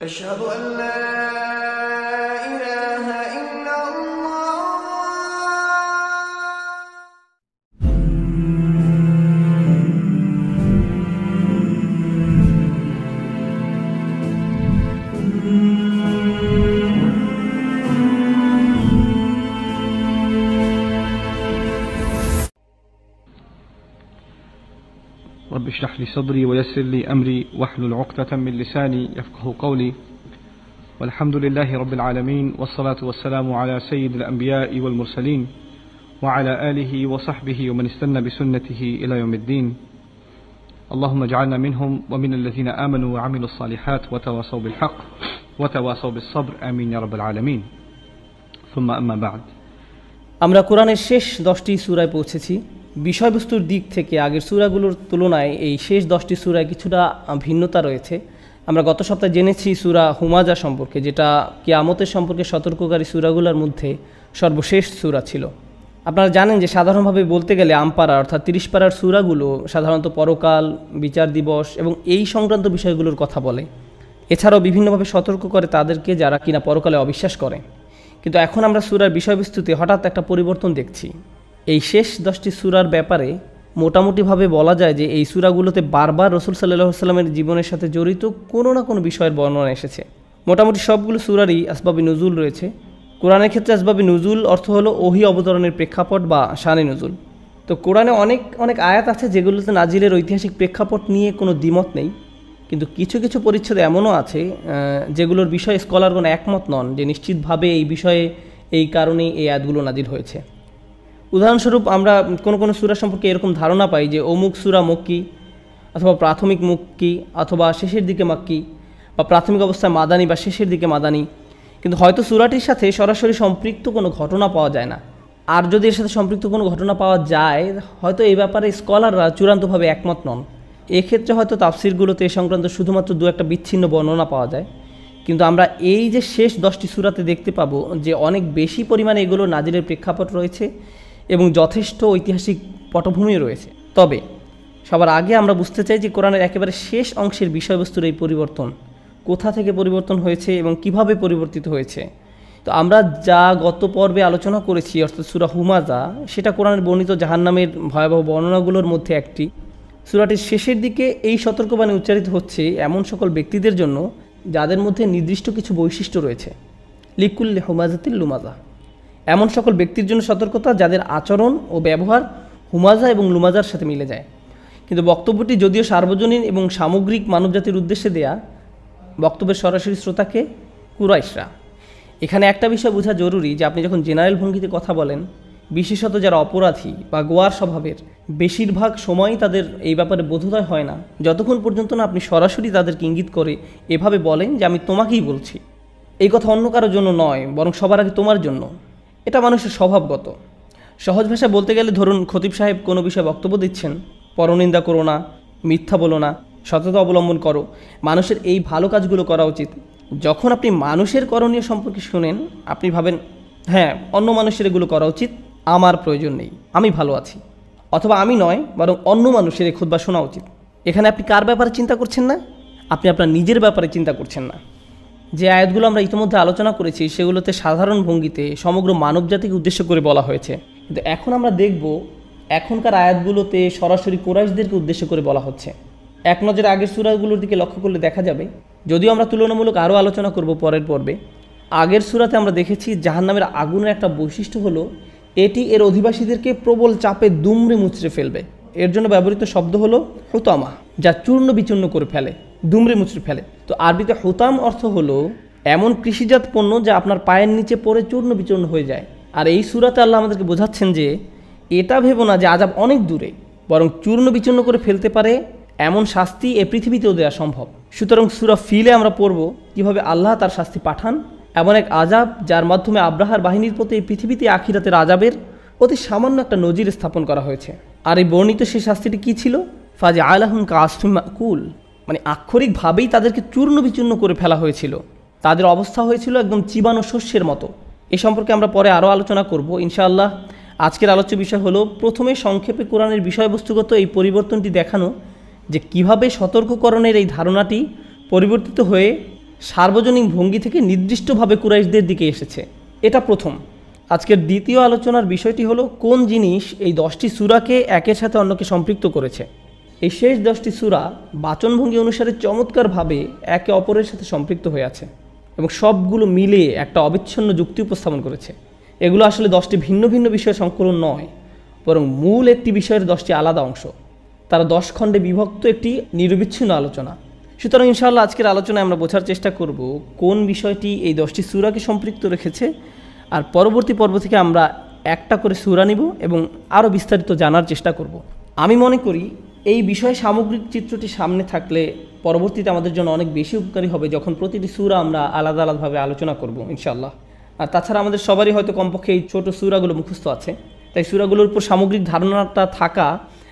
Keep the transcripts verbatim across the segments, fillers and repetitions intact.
أشهد أن لا إله إلا الله رب اشرح لي صدري ويسر لي أمري واحلل عقدة من لساني يفقه قولي والحمد لله رب العالمين والصلاة والسلام على سيد الأنبياء والمرسلين وعلى آله وصحبه ومن استنى بسنته إلى يوم الدين اللهم اجعلنا منهم ومن الذين آمنوا وعملوا الصالحات وتواصوا بالحق وتواصوا بالصبر آمين يا رب العالمين ثم أما بعد আমরা কোরআনের শেষ দশটি সূরায় পৌঁছেছি। বিষয়বস্তুর দিক থেকে আগের সূরাগুলোর তুলনায় এই শেষ দশটি সূরায় কিছুটা ভিন্নতা রয়েছে। আমরা গত সপ্তাহে জেনেছি সূরা হুমাজা সম্পর্কে, যেটা কিয়ামতের সম্পর্কে সতর্ককারী সূরাগুলোর মধ্যে সর্বশেষ সূরা ছিল। আপনারা জানেন যে সাধারণভাবে বলতে গেলে আমপাড়া অর্থাৎ তিরিশ পাড়ার সূরাগুলো সাধারণত পরকাল, বিচার দিবস এবং এই সংক্রান্ত বিষয়গুলোর কথা বলে। এছাড়াও বিভিন্নভাবে সতর্ক করে তাদেরকে যারা কিনা পরকালে অবিশ্বাস করে। কিন্তু এখন আমরা সূরার বিষয়বস্তুতে হঠাৎ একটা পরিবর্তন দেখছি। এই শেষ দশটি সূরার ব্যাপারে মোটামুটিভাবে বলা যায় যে এই সূরাগুলোতে বারবার রাসূল সাল্লাল্লাহু আলাইহি ওয়াসাল্লামের জীবনের সাথে জড়িত কোনো না কোনো বিষয়ের বর্ণনা এসেছে। মোটামুটি সবগুলো সূরারই আসবাবে নুজুল রয়েছে। কোরআনের ক্ষেত্রে আসবাবে নুজুল অর্থ হলো ওহী অবতরণের প্রেক্ষাপট বা শানে নুজুল। তো কোরআনে অনেক অনেক আয়াত আছে যেগুলোতে নাজিলের ঐতিহাসিক প্রেক্ষাপট নিয়ে কোনো দ্বিমত নেই, কিন্তু কিছু কিছু পরিচ্ছেদ এমনও আছে যেগুলোর বিষয়ে স্কলারগণ একমত নন যে নিশ্চিতভাবে এই বিষয়ে এই কারণেই এই আয়াতগুলো নাজিল হয়েছে। উদাহরণস্বরূপ আমরা কোনো কোনো সূরা সম্পর্কে এরকম ধারণা পাই যে অমুক সূরা মক্কি অথবা প্রাথমিক মক্কি অথবা শেষের দিকে মাক্কি বা প্রাথমিক অবস্থায় মাদানী বা শেষের দিকে মাদানী, কিন্তু হয়তো সূরাটির সাথে সরাসরি সম্পৃক্ত কোনো ঘটনা পাওয়া যায় না। আর যদি এর সাথে সম্পৃক্ত কোনো ঘটনা পাওয়া যায়, হয়তো এই ব্যাপারে স্কলাররা চূড়ান্তভাবে একমত নন। এক্ষেত্রে হয়তো তাফসিরগুলোতে এ সংক্রান্ত শুধুমাত্র দু একটা বিচ্ছিন্ন বর্ণনা পাওয়া যায়। কিন্তু আমরা এই যে শেষ দশটি সূরাতে দেখতে পাবো যে অনেক বেশি পরিমাণে এগুলো নাজিলের প্রেক্ষাপট রয়েছে এবং যথেষ্ট ঐতিহাসিক পটভূমি রয়েছে। তবে সবার আগে আমরা বুঝতে চাই যে কোরআনের একেবারে শেষ অংশের বিষয়বস্তুর এই পরিবর্তন কোথা থেকে পরিবর্তন হয়েছে এবং কিভাবে পরিবর্তিত হয়েছে। তো আমরা যা গত পর্বে আলোচনা করেছি অর্থাৎ সূরা হুমাজা, সেটা কোরআনের বর্ণিত জাহান্নামের ভয়াবহ বর্ণনাগুলোর মধ্যে একটি। সূরাটির শেষের দিকে এই সতর্কবাণী উচ্চারিত হচ্ছে এমন সকল ব্যক্তিদের জন্য যাদের মধ্যে নির্দিষ্ট কিছু বৈশিষ্ট্য রয়েছে। লিকুল্লি হুমাজাতিল লুমাজা, এমন সকল ব্যক্তির জন্য সতর্কতা যাদের আচরণ ও ব্যবহার হুমাজা এবং লুমাজার সাথে মিলে যায়। কিন্তু বক্তব্যটি যদিও সার্বজনীন এবং সামগ্রিক মানবজাতির উদ্দেশ্যে দেয়া, বক্তব্যের সরাসরি শ্রোতাকে কুরাইশরা। এখানে একটা বিষয় বোঝা জরুরি যে আপনি যখন জেনারেল ভঙ্গিতে কথা বলেন, বিশেষত যারা অপরাধী বা গোয়ার স্বভাবের, বেশিরভাগ সময়ই তাদের এই ব্যাপারে বোধোদয় হয় না যতক্ষণ পর্যন্ত না আপনি সরাসরি তাদেরকে ইঙ্গিত করে এভাবে বলেন যে আমি তোমাকেই বলছি, এই কথা অন্য কারোর জন্য নয় বরং সবার আগে তোমার জন্য। এটা মানুষের স্বভাবগত। সহজ ভাষায় বলতে গেলে ধরুন খতিব সাহেব কোনো বিষয়ে বক্তব্য দিচ্ছেন, পরনিন্দা করো না, মিথ্যা বলো না, সততা অবলম্বন করো, মানুষের এই ভালো কাজগুলো করা উচিত। যখন আপনি মানুষের করণীয় সম্পর্কে শুনেন, আপনি ভাবেন হ্যাঁ অন্য মানুষের এগুলো করা উচিত, আমার প্রয়োজন নেই, আমি ভালো আছি, অথবা আমি নয় বরং অন্য মানুষের এই খুতবা শোনা উচিত। এখানে আপনি কার ব্যাপারে চিন্তা করছেন না, আপনি আপনার নিজের ব্যাপারে চিন্তা করছেন না। যে আয়াতগুলো আমরা ইতিমধ্যে আলোচনা করেছি সেগুলোতে সাধারণ ভঙ্গিতে সমগ্র মানবজাতিকে উদ্দেশ্য করে বলা হয়েছে, কিন্তু এখন আমরা দেখব এখনকার আয়াতগুলোতে সরাসরি কুরাইশদেরকে উদ্দেশ্য করে বলা হচ্ছে। এক নজরে আগের সূরাগুলোর দিকে লক্ষ্য করলে দেখা যাবে, যদিও আমরা তুলনামূলক আরও আলোচনা করব পরের পর্বে, আগের সূরাতে আমরা দেখেছি জাহান্নামের আগুনের একটা বৈশিষ্ট্য হলো এটি এর অধিবাসীদেরকে প্রবল চাপে দুমড়ে মুচড়ে ফেলবে। এর জন্য ব্যবহৃত শব্দ হলো হুতামা, যা চূর্ণ বিচূর্ণ করে ফেলে, দুমড়ে মুচড়ে ফেলে। তো আরবিতে হুতাম অর্থ হলো এমন কৃষিজাত পণ্য যা আপনার পায়ের নিচে পড়ে চূর্ণ বিচূর্ণ হয়ে যায়। আর এই সূরাতে আল্লাহ আমাদেরকে বোঝাচ্ছেন যে এটা ভেবো না যে আযাব অনেক দূরে, বরং চূর্ণ বিচূর্ণ করে ফেলতে পারে এমন শাস্তি এ পৃথিবীতেও দেওয়া সম্ভব। সুতরাং সূরা ফিলে আমরা পড়ব কীভাবে আল্লাহ তার শাস্তি পাঠান, এমন এক আযাব যার মাধ্যমে আব্রাহার বাহিনীর প্রতি এই পৃথিবীতে আখিরাতের আযাবের অতি সামান্য একটা নজির স্থাপন করা হয়েছে। আর এই বর্ণিত সেই শাস্তিটি কী ছিল? ফাজে আলাহুম কাসফিম মাকুল, মানে আক্ষরিকভাবেই তাদেরকে চূর্ণ বিচূর্ণ করে ফেলা হয়েছিল। তাদের অবস্থা হয়েছিল একদম চিবানো শস্যের মতো। এ সম্পর্কে আমরা পরে আরও আলোচনা করব ইনশাআল্লাহ। আজকের আলোচ্য বিষয় হলো প্রথমে সংক্ষেপে কোরআনের বিষয়বস্তুগত এই পরিবর্তনটি দেখানো, যে কিভাবে সতর্ককরণের এই ধারণাটি পরিবর্তিত হয়ে সার্বজনীন ভঙ্গি থেকে নির্দিষ্টভাবে কুরাইশদের দিকে এসেছে। এটা প্রথম। আজকের দ্বিতীয় আলোচনার বিষয়টি হলো কোন জিনিস এই দশটি সূরাকে একের সাথে অন্যকে সম্পৃক্ত করেছে। এই শেষ দশটি সূরা বাচনভঙ্গি অনুসারে চমৎকারভাবে একে অপরের সাথে সম্পৃক্ত হয়ে আছে এবং সবগুলো মিলে একটা অবিচ্ছিন্ন যুক্তি উপস্থাপন করেছে। এগুলো আসলে দশটি ভিন্ন ভিন্ন বিষয়ের সংকলন নয়, বরং মূল একটি বিষয়ের দশটি আলাদা অংশ। তারা দশ খণ্ডে বিভক্ত একটি নিরবিচ্ছিন্ন আলোচনা। সুতরাং ইনশাআল্লাহ আজকের আলোচনায় আমরা বোঝার চেষ্টা করব কোন বিষয়টি এই দশটি সূরাকে সম্পৃক্ত রেখেছে, আর পরবর্তী পর্ব থেকে আমরা একটা করে সূরা নিব এবং আরও বিস্তারিত জানার চেষ্টা করব। আমি মনে করি এই বিষয়ে সামগ্রিক চিত্রটি সামনে থাকলে পরবর্তীতে আমাদের জন্য অনেক বেশি উপকারী হবে, যখন প্রতিটি সূরা আমরা আলাদা আলাদাভাবে আলোচনা করব ইনশাআল্লাহ। আর তাছাড়া আমাদের সবারই হয়তো কমপক্ষে এই ছোটো সূরাগুলো মুখস্থ আছে, তাই সূরাগুলোর উপর সামগ্রিক ধারণাটা থাকা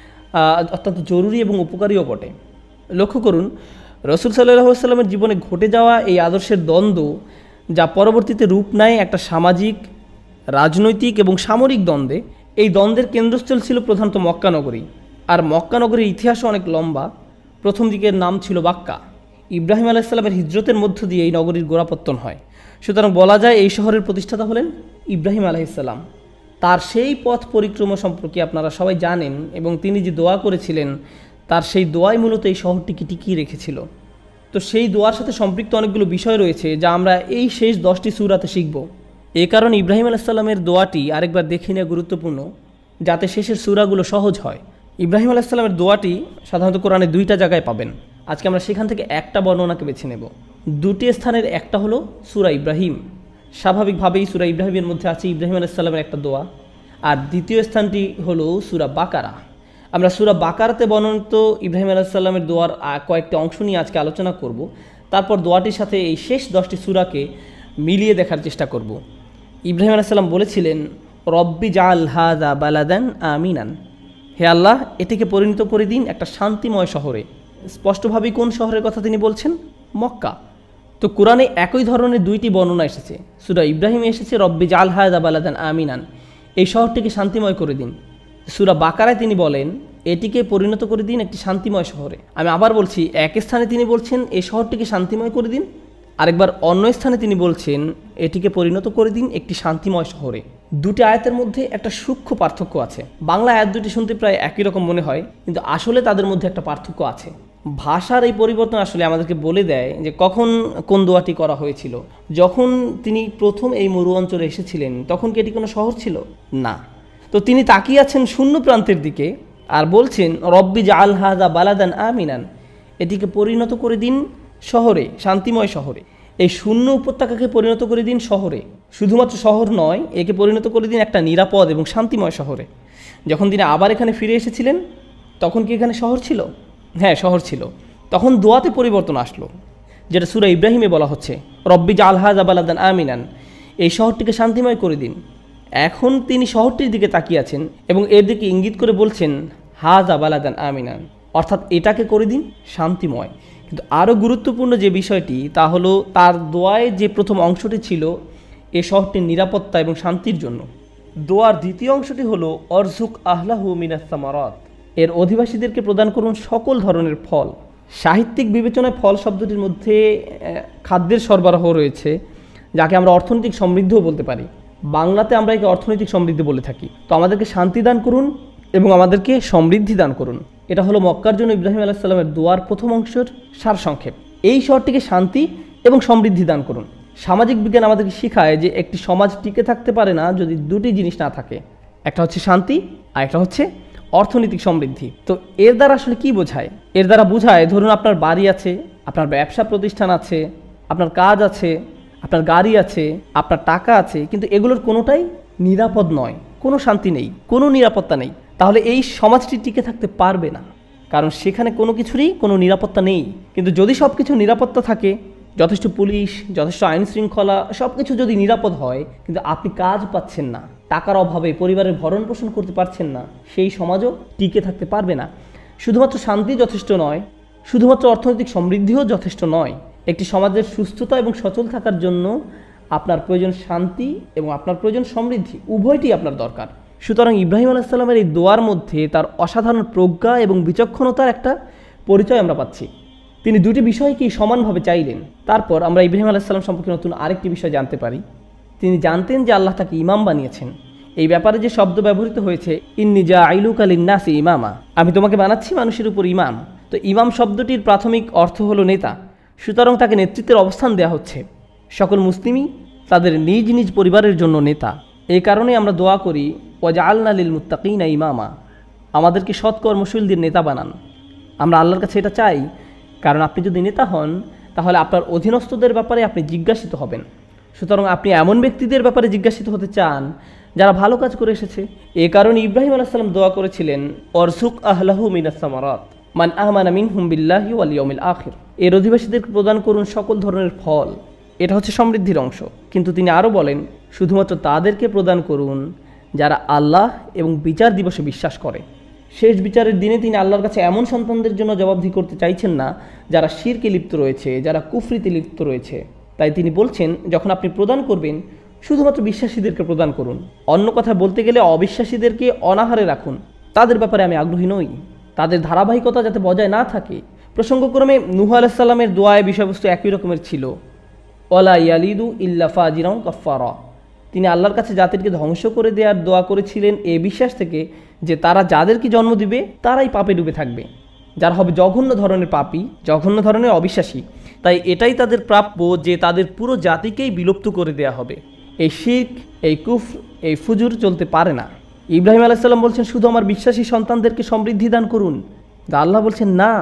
অত্যন্ত জরুরি এবং উপকারীও বটে। লক্ষ্য করুন, রাসূল সাল্লাল্লাহু আলাইহি ওয়াসাল্লামের জীবনে ঘটে যাওয়া এই আদর্শের দ্বন্দ্ব, যা পরবর্তীতে রূপ নেয় একটা সামাজিক, রাজনৈতিক এবং সামরিক দ্বন্দ্বে। এই দ্বন্দ্বের কেন্দ্রস্থল ছিল প্রধানত মক্কা নগরী, আর মক্কা নগরীর ইতিহাসও অনেক লম্বা। প্রথম দিকের নাম ছিল বাক্কা। ইব্রাহিম আলাইহিস সালামের হিজরতের মধ্য দিয়ে এই নগরীর গোড়াপত্তন হয়। সুতরাং বলা যায় এই শহরের প্রতিষ্ঠাতা হলেন ইব্রাহিম আলাইহিস সালাম। তার সেই পথ পরিক্রমা সম্পর্কে আপনারা সবাই জানেন, এবং তিনি যে দোয়া করেছিলেন তার সেই দোয়াই মূলত এই শহরটিকে টিকিয়ে রেখেছিল। তো সেই দোয়ার সাথে সম্পৃক্ত অনেকগুলো বিষয় রয়েছে যা আমরা এই শেষ দশটি সূরাতে শিখব। এ কারণে ইব্রাহিম আলাইহিস সালামের দোয়াটি আরেকবার দেখে নেওয়া গুরুত্বপূর্ণ, যাতে শেষের সূরাগুলো সহজ হয়। ইব্রাহিম আলাইহিস সালামের দোয়াটি সাধারণত কোরআনে দুইটা জায়গায় পাবেন। আজকে আমরা সেখান থেকে একটা বর্ণনাকে বেছে নেব। দুটি স্থানের একটা হলো সূরা ইব্রাহিম। স্বাভাবিকভাবেই সূরা ইব্রাহিমের মধ্যে আছে ইব্রাহিম আলাইহিস সালামের একটা দোয়া। আর দ্বিতীয় স্থানটি হলো সূরা বাকারা। আমরা সূরা বাকারাতে বর্ণিত ইব্রাহিম আলাইহিস সালামের দোয়ার কয়েকটি অংশ নিয়ে আজকে আলোচনা করব। তারপর দোয়াটির সাথে এই শেষ দশটি সূরাকে মিলিয়ে দেখার চেষ্টা করব। ইব্রাহিম আলাইহিস সালাম বলেছিলেন, রব্বি জাআল হাযা বালাদান আমিনান, হে আল্লাহ, এটিকে পরিণত করে দিন একটা শান্তিময় শহরে। স্পষ্টভাবেই কোন শহরের কথা তিনি বলছেন? মক্কা। তো কোরআনে একই ধরনের দুইটি বর্ণনা এসেছে। সূরা ইব্রাহিমে এসেছে রব্বি জাআল হাযা বালাদান আমিনান, এই শহরটিকে শান্তিময় করে দিন। সূরা বাকারায় তিনি বলেন এটিকে পরিণত করে দিন একটি শান্তিময় শহরে। আমি আবার বলছি, এক স্থানে তিনি বলছেন এই শহরটিকে শান্তিময় করে দিন, আরেকবার অন্য স্থানে তিনি বলছেন এটিকে পরিণত করে দিন একটি শান্তিময় শহরে। দুটি আয়াতের মধ্যে একটা সূক্ষ্ম পার্থক্য আছে। বাংলা আয়াত দুটি শুনতে প্রায় একই রকম মনে হয়, কিন্তু আসলে তাদের মধ্যে একটা পার্থক্য আছে। ভাষার এই পরিবর্তন আসলে আমাদেরকে বলে দেয় যে কখন কোন দোয়াটি করা হয়েছিল। যখন তিনি প্রথম এই মরু অঞ্চলে এসেছিলেন তখন কি এটি কোনো শহর ছিল? না। তো তিনি তাকিয়ে আছেন শূন্য প্রান্তের দিকে আর বলছেন রব্বি জাআল হাযা বালাদান আমিনান, এটিকে পরিণত করে দিন শহরে, শান্তিময় শহরে। এই শূন্য উপত্যকাকে পরিণত করে দিন শহরে। শুধুমাত্র শহর নয়, একে পরিণত করে দিন একটা নিরাপদ এবং শান্তিময় শহরে। যখন তিনি আবার এখানে ফিরে এসেছিলেন তখন কি এখানে শহর ছিল? হ্যাঁ, শহর ছিল। তখন দোয়াতে পরিবর্তন আসলো, যেটা সূরা ইব্রাহিমে বলা হচ্ছে রব্বি জাআল হাযা বালাদান আমিনান, এই শহরটিকে শান্তিময় করে দিন। এখন তিনি শহরটির দিকে তাকিয়ে আছেন এবং এর দিকে ইঙ্গিত করে বলছেন হাযা বালাদান আমিনান, অর্থাৎ এটাকে করে দিন শান্তিময়। কিন্তু আরও গুরুত্বপূর্ণ যে বিষয়টি তা হলো তার দোয়ায় যে প্রথম অংশটি ছিল এ শহরটির নিরাপত্তা এবং শান্তির জন্য। দোয়ার দ্বিতীয় অংশটি হলো অরজুক আহলাহু মিনাস সামারাত, এর অধিবাসীদেরকে প্রদান করুন সকল ধরনের ফল। সাহিত্যিক বিবেচনায় ফল শব্দটির মধ্যে খাদ্যের সরবরাহ রয়েছে, যাকে আমরা অর্থনৈতিক সমৃদ্ধিও বলতে পারি। বাংলাতে আমরা একে অর্থনৈতিক সমৃদ্ধি বলে থাকি। তো আমাদেরকে শান্তি দান করুন এবং আমাদেরকে সমৃদ্ধি দান করুন, এটা হলো মক্কার জন্য ইব্রাহিম আলাইহিস সালামের দোয়ার প্রথম অংশের সারসংক্ষেপ। এই শহরটিকে শান্তি এবং সমৃদ্ধি দান করুন। সামাজিক বিজ্ঞান আমাদেরকে শেখায় যে একটি সমাজ টিকে থাকতে পারে না যদি দুটি জিনিস না থাকে, একটা হচ্ছে শান্তি আর একটা হচ্ছে অর্থনৈতিক সমৃদ্ধি। তো এর দ্বারা আসলে কি বোঝায়? এর দ্বারা বোঝায়, ধরুন আপনার বাড়ি আছে, আপনার ব্যবসা প্রতিষ্ঠান আছে, আপনার কাজ আছে, আপনার গাড়ি আছে, আপনার টাকা আছে, কিন্তু এগুলোর কোনোটাই নিরাপদ নয়, কোনো শান্তি নেই, কোনো নিরাপত্তা নেই। তাহলে এই সমাজটি টিকে থাকতে পারবে না, কারণ সেখানে কোনো কিছুরই কোনো নিরাপত্তা নেই। কিন্তু যদি সব কিছু নিরাপত্তা থাকে, যথেষ্ট পুলিশ, যথেষ্ট আইন শৃঙ্খলা, সব কিছু যদি নিরাপদ হয়, কিন্তু আপনি কাজ পাচ্ছেন না, টাকার অভাবে পরিবারের ভরণ পোষণ করতে পারছেন না, সেই সমাজও টিকে থাকতে পারবে না। শুধুমাত্র শান্তি যথেষ্ট নয়, শুধুমাত্র অর্থনৈতিক সমৃদ্ধিও যথেষ্ট নয়। একটি সমাজের সুস্থতা এবং সচল থাকার জন্য আপনার প্রয়োজন শান্তি এবং আপনার প্রয়োজন সমৃদ্ধি, উভয়টি আপনার দরকার। সুতরাং ইব্রাহিম আলাইহিস সালামের এই দোয়ার মধ্যে তার অসাধারণ প্রজ্ঞা এবং বিচক্ষণতার একটা পরিচয় আমরা পাচ্ছি। তিনি দুটি বিষয়কেই সমানভাবে চাইলেন। তারপর আমরা ইব্রাহিম আলাইহিস সালাম সম্পর্কে নতুন আরেকটি বিষয় জানতে পারি। তিনি জানতেন যে আল্লাহ তাকে ইমাম বানিয়েছেন। এই ব্যাপারে যে শব্দ ব্যবহৃত হয়েছে, ইন্নী জাইলুকা লিন্নাসি ইমামা, আমি তোমাকে বানাচ্ছি মানুষের উপর ইমাম। তো ইমাম শব্দটির প্রাথমিক অর্থ হলো নেতা, সুতরাং তাকে নেতৃত্বের অবস্থান দেওয়া হচ্ছে। সকল মুসলিমই তাদের নিজ নিজ পরিবারের জন্য নেতা। এই কারণে আমরা দোয়া করি, ওয়াজআলনা লিল মুত্তাকিনা ইমামা, আমাদেরকে সৎকর্মশীলদের নেতা বানান। আমরা আল্লাহর কাছে এটা চাই, কারণ আপনি যদি নেতা হন তাহলে আপনার অধীনস্থদের ব্যাপারে আপনি জিজ্ঞাসিত হবেন। সুতরাং আপনি এমন ব্যক্তিদের ব্যাপারে জিজ্ঞাসিত হতে চান যারা ভালো কাজ করে এসেছে। এ কারণে ইব্রাহিম আলাইহিস সালাম দোয়া করেছিলেন, অরসুক আহলাহু মিনাস সামারাত মান আমানা মিনহুম বিল্লাহি ওয়াল ইয়াউমিল আখির, এর অধিবাসীদেরকে প্রদান করুন সকল ধরনের ফল। এটা হচ্ছে সমৃদ্ধির অংশ। কিন্তু তিনি আরও বলেন, শুধুমাত্র তাদেরকে প্রদান করুন যারা আল্লাহ এবং বিচার দিবসে বিশ্বাস করে। শেষ বিচারের দিনে তিনি আল্লাহর কাছে এমন সন্তানদের জন্য জবাবদিহি করতে চাইছেন না যারা শিরকে লিপ্ত রয়েছে, যারা কুফরিতে লিপ্ত রয়েছে। তাই তিনি বলছেন, যখন আপনি প্রদান করবেন শুধুমাত্র বিশ্বাসীদেরকে প্রদান করুন। অন্য কথা বলতে গেলে অবিশ্বাসীদেরকে অনাহারে রাখুন, তাদের ব্যাপারে আমি আগ্রহী নই। তাদের ধারাবাহিকতা যাতে বজায় না থাকে। প্রসঙ্গক্রমে নূহ আলাইহিস সালামের দোয়ায় বিষয়বস্তু একই রকমের ছিল, ওয়ালা ইয়ালিদু ইল্লা ফাজিরান কাফারা। তিনি আল্লাহর কাছে জাতিকে ধ্বংস করে দেওয়ার দোয়া করেছিলেন এই বিশ্বাস থেকে যে তারা যাদেরকে জন্ম দিবে তারাই পাপে ডুবে থাকবে, যারা হবে জঘন্য ধরনের পাপী, জঘন্য ধরনের অবিশ্বাসী। তাই এটাই তাদের প্রাপ্য যে তাদের পুরো জাতিকেই বিলুপ্ত করে দেয়া হবে। এই শিরক, এই কুফর, এই ফুজুর চলতে পারে না। ইব্রাহিম আলাইহিস সালাম বলছেন, শুধু আমার বিশ্বাসী সন্তানদেরকে সমৃদ্ধি দান করুন। আল্লাহ বলছেন, না,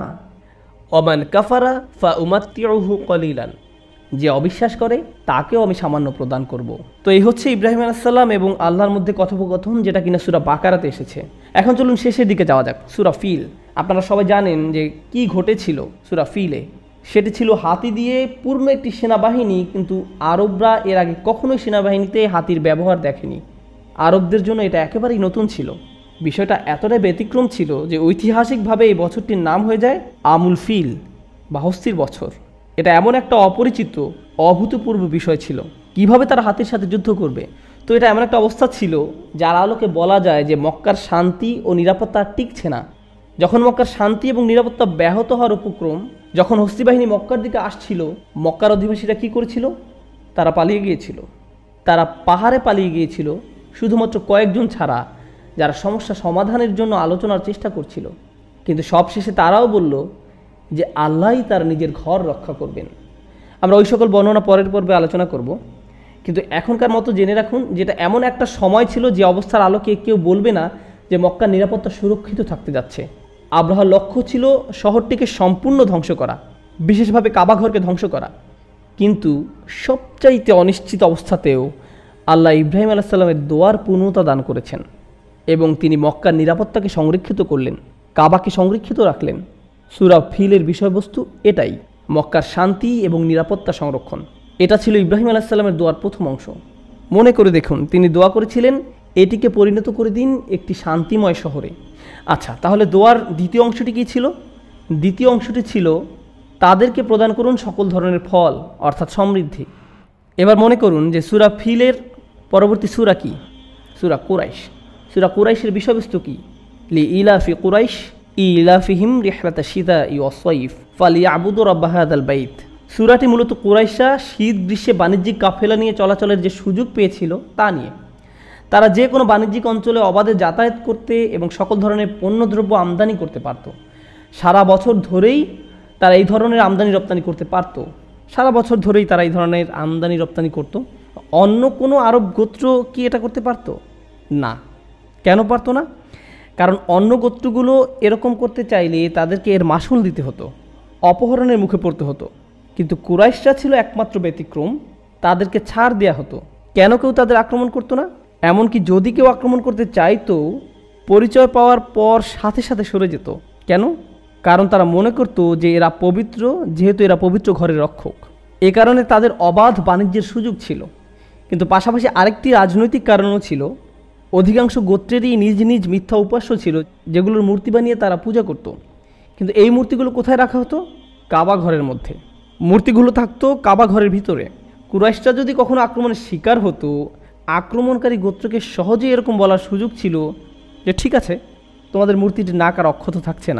ওমান কাফারা ফা উমাত্তিউহু কলিলান, যে অবিশ্বাস করে তাকেও আমি সামান্য প্রদান করব। তো এই হচ্ছে ইব্রাহিম আলাইহিস সালাম এবং আল্লাহর মধ্যে কথোপকথন, যেটা কিনা সূরা বাকারাতে এসেছে। এখন চলুন শেষের দিকে যাওয়া যাক, সূরা ফিল। আপনারা সবাই জানেন যে কি ঘটেছিল সূরা ফিলে। সেটি ছিল হাতি দিয়ে পূর্ণ একটি সেনাবাহিনী, কিন্তু আরবরা এর আগে কখনোই সেনাবাহিনীতে হাতির ব্যবহার দেখেনি। আরবদের জন্য এটা একেবারেই নতুন ছিল। বিষয়টা এতটাই ব্যতিক্রম ছিল যে ঐতিহাসিকভাবে এই বছরটির নাম হয়ে যায় আমুল ফিল বা হস্তির বছর। এটা এমন একটা অপরিচিত, অভূতপূর্ব বিষয় ছিল, কিভাবে তারা হাতির সাথে যুদ্ধ করবে। তো এটা এমন একটা অবস্থা ছিল যার আলোকে বলা যায় যে মক্কার শান্তি ও নিরাপত্তা টিকছে না। যখন মক্কার শান্তি এবং নিরাপত্তা ব্যাহত হওয়ার উপক্রম, যখন হস্তি বাহিনী মক্কার দিকে আসছিল, মক্কার অধিবাসীরা কি করেছিল? তারা পালিয়ে গিয়েছিল। তারা পাহাড়ে পালিয়ে গিয়েছিল, শুধুমাত্র কয়েকজন ছাড়া, যারা সমস্যা সমাধানের জন্য আলোচনার চেষ্টা করছিল। কিন্তু সবশেষে তারাও বলল যে আল্লাহই তার নিজের ঘর রক্ষা করবেন। আমরা ওই সকল বর্ণনা পরের পর্বে আলোচনা করব, কিন্তু এখনকার মতো জেনে রাখুন যেটা এমন একটা সময় ছিল যে অবস্থার আলোকে কেউ বলবে না যে মক্কার নিরাপত্তা সুরক্ষিত থাকতে যাচ্ছে। আব্রাহার লক্ষ্য ছিল শহরটিকে সম্পূর্ণ ধ্বংস করা, বিশেষভাবে কাবাঘরকে ধ্বংস করা। কিন্তু সবচাইতে অনিশ্চিত অবস্থাতেও আল্লাহ ইব্রাহিম আলাইহিস সালামের দোয়ার পূর্ণতা দান করেছেন এবং তিনি মক্কার নিরাপত্তাকে সংরক্ষিত করলেন, কাবাকে সংরক্ষিত রাখলেন। সূরা ফিলের বিষয়বস্তু এটাই, মক্কার শান্তি এবং নিরাপত্তা সংরক্ষণ। এটা ছিল ইব্রাহিম আলাইহিস সালামের দোয়ার প্রথম অংশ। মনে করে দেখুন, তিনি দোয়া করেছিলেন এটিকে পরিণত করে দিন একটি শান্তিময় শহরে। আচ্ছা, তাহলে দোয়ার দ্বিতীয় অংশটি কী ছিল? দ্বিতীয় অংশটি ছিল তাদেরকে প্রদান করুন সকল ধরনের ফল, অর্থাৎ সমৃদ্ধি। এবার মনে করুন যে সূরা ফিলের পরবর্তী সূরা কি? সূরা কুরাইশ। সূরা কুরাইশের বিষয়বস্তু কি? লি ইলাফি কুরাইশ ইলাফিহিম রিহলাতা শিতাই ওয়াস সাইফ ফালিয়াবুদু রাব্ব হাযাল বাইত। সূরাটি মূলত কুরাইশরা শীত গ্রীষ্মে বাণিজ্যিক কাফেলা নিয়ে চলাচলের যে সুযোগ পেয়েছিল তা নিয়ে। তারা যে কোনো বাণিজ্যিক অঞ্চলে অবাধে যাতায়াত করতে এবং সকল ধরনের পণ্যদ্রব্য আমদানি করতে পারত। সারা বছর ধরেই তারা এই ধরনের আমদানি রপ্তানি করতে পারত। সারা বছর ধরেই তারা এই ধরনের আমদানি রপ্তানি করত। অন্য কোনো আরব গোত্র কি এটা করতে পারত না? কেন পারত না? কারণ অন্য গোত্রগুলো এরকম করতে চাইলে তাদেরকে এর মাসুল দিতে হতো, অপহরণের মুখে পড়তে হতো। কিন্তু কুরাইশরা ছিল একমাত্র ব্যতিক্রম, তাদেরকে ছাড় দেয়া হতো। কেন কেউ তাদের আক্রমণ করতো না? এমনকি যদি কেউ আক্রমণ করতে চাইতো, পরিচয় পাওয়ার পর সাথে সাথে সরে যেত। কেন? কারণ তারা মনে করতো যে এরা পবিত্র, যেহেতু এরা পবিত্র ঘরের রক্ষক। এ কারণে তাদের অবাধ বাণিজ্যের সুযোগ ছিল। কিন্তু পাশাপাশি আরেকটি রাজনৈতিক কারণও ছিল। অধিকাংশ গোত্রেরই নিজ নিজ মিথ্যা উপাস্য ছিল, যেগুলোর মূর্তি বানিয়ে তারা পূজা করত। কিন্তু এই মূর্তিগুলো কোথায় রাখা হতো? কাবা ঘরের মধ্যে। মূর্তিগুলো থাকতো কাবা ঘরের ভিতরে। কুরাইশরা যদি কখনো আক্রমণের শিকার হতো, আক্রমণকারী গোত্রকে সহজেই এরকম বলার সুযোগ ছিল যে ঠিক আছে, তোমাদের মূর্তিটি নাক আর অক্ষত থাকছে না,